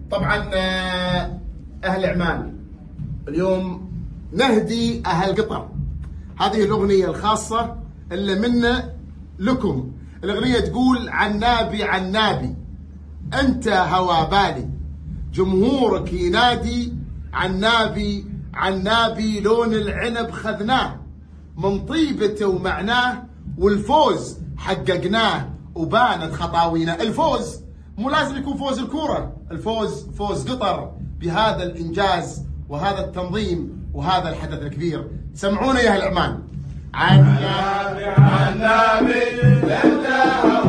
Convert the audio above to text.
طبعا أهل عمان اليوم نهدي أهل قطر هذه الأغنية الخاصة اللي منا لكم. الأغنية تقول: عنابي عنابي أنت هوى بالي، جمهورك ينادي عنابي عنابي، لون العنب خذناه من طيبته ومعناه، والفوز حققناه وبانت خطاوينا. الفوز مو لازم يكون فوز الكورة، الفوز فوز قطر بهذا الإنجاز وهذا التنظيم وهذا الحدث الكبير. سمعونا يا أهل عمان. عنابي عنابي